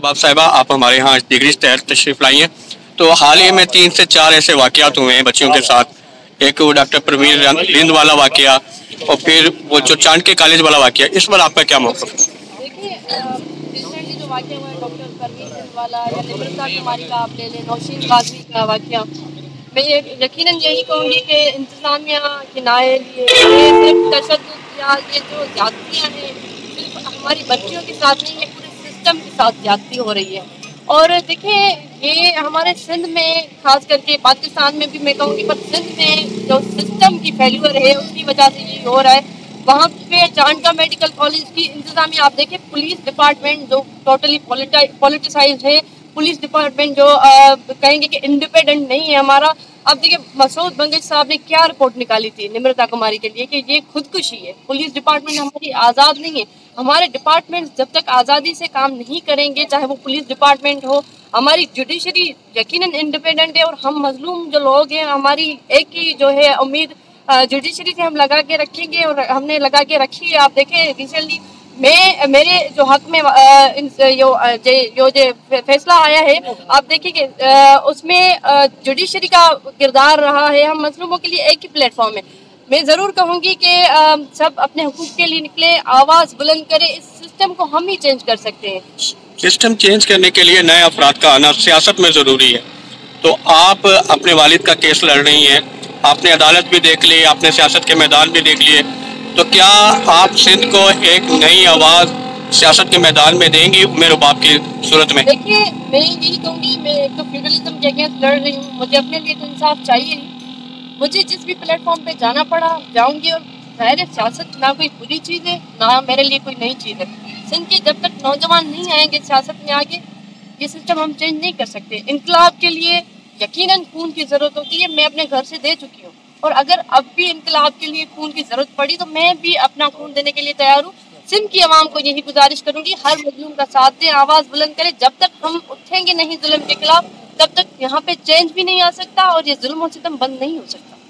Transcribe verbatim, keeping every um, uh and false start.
शबाब साहिबा, आप हमारे यहाँ डिग्री के तहत तशरीफ़ लाई हैं। तो हाल ही में तीन से चार ऐसे वाक़यात हुए हैं बच्चियों के साथ। एक वो डॉक्टर प्रवीण रिंद वाला वाक़या और फिर वो जो चाणक्य कॉलेज वाला वाक़या, इस पर आपका क्या मौक़िफ़ है? देखिए, रिसेंटली जो वाक़या हुआ है डॉक्टर प्रवीण रिंद वाला या निमृता कुमारी का आप ले लें, नौशीन काज़मी का वाक़या, मैं ये यकीनन यही कहूँगी कि इंतज़ामिया के नायल ये सिर्फ तशद्दुद या ये जो ज़्यादतियाँ हैं सिर्फ हमारी बच्चियों के साथ नहीं, ये पूरे सिस्टम के साथ ज़्यादती हो रही है। और देखिए, ये हमारे सिंध में खास करके, पाकिस्तान में भी मैं कहूँगी, पर सिंध में जो सिस्टम की फेल्यूर है उसकी वजह से ये हो रहा है। वहाँ पे चाणक्य मेडिकल कॉलेज की इंतज़ामिया आप देखिए, पुलिस डिपार्टमेंट जो टोटली पॉलिटिसाइज है, पुलिस डिपार्टमेंट जो आ, कहेंगे कि इंडिपेंडेंट नहीं है हमारा। अब देखिए, मसूद बंगश साहब ने क्या रिपोर्ट निकाली थी निमृता कुमारी के लिए कि ये खुदकुशी है। पुलिस डिपार्टमेंट हमारी आज़ाद नहीं है। हमारे डिपार्टमेंट जब तक आज़ादी से काम नहीं करेंगे, चाहे वो पुलिस डिपार्टमेंट हो, हमारी जुडिशरी यकीनन इंडिपेंडेंट है। और हम मजलूम जो लोग हैं, हमारी एक ही जो है उम्मीद जुडिशरी से हम लगा के रखेंगे और हमने लगा के रखी है। आप देखें, रिसेंटली मैं मेरे जो हक में आ, इन, यो, जे, यो जे फैसला आया है, आप देखिए कि उसमें जुडिशरी का किरदार रहा है। हम मजलूमों के लिए एक ही प्लेटफॉर्म है। मैं ज़रूर कहूँगी कि सब अपने हुकूक के लिए निकले, आवाज़ बुलंद करें। इस सिस्टम को हम ही चेंज कर सकते हैं। सिस्टम चेंज करने के लिए नए अफराद का आना सियासत में ज़रूरी है। तो आप अपने वालिद का केस लड़ रही हैं, आपने अदालत भी देख ली, आपने सियासत के मैदान भी देख लिए, तो क्या आप सिंध को एक नई आवाज़ सियासत के मैदान में देंगी मेरे बाप की सूरत में? देखिए, मैं यही कहूँगी, मैं एक तो फ्यूडलिज्म के अगेंस्ट लड़ रही हूँ। मुझे अपने लिए तो इंसाफ चाहिए ही। मुझे जिस भी प्लेटफॉर्म पे जाना पड़ा जाऊँगी। और ज़ाहिर सियासत ना कोई बुरी चीज़ है, ना मेरे लिए कोई नई चीज़ है। सिंध के जब तक नौजवान नहीं आएंगे सियासत में आगे, ये सिस्टम हम चेंज नहीं कर सकते। इनकलाब के लिए यकीनन खून की ज़रूरत होती है। मैं अपने घर से दे चुकी हूँ, और अगर अब भी इनकलाब के लिए खून की ज़रूरत पड़ी तो मैं भी अपना खून देने के लिए तैयार हूँ। सिंध की आवाम को यही गुजारिश करूँगी, हर मजलूम का साथ दें, आवाज़ बुलंद करें। जब तक हम उठेंगे नहीं जुल्म के खिलाफ, तब तक यहाँ पे चेंज भी नहीं आ सकता और ये जुल्म और सितम बंद नहीं हो सकता।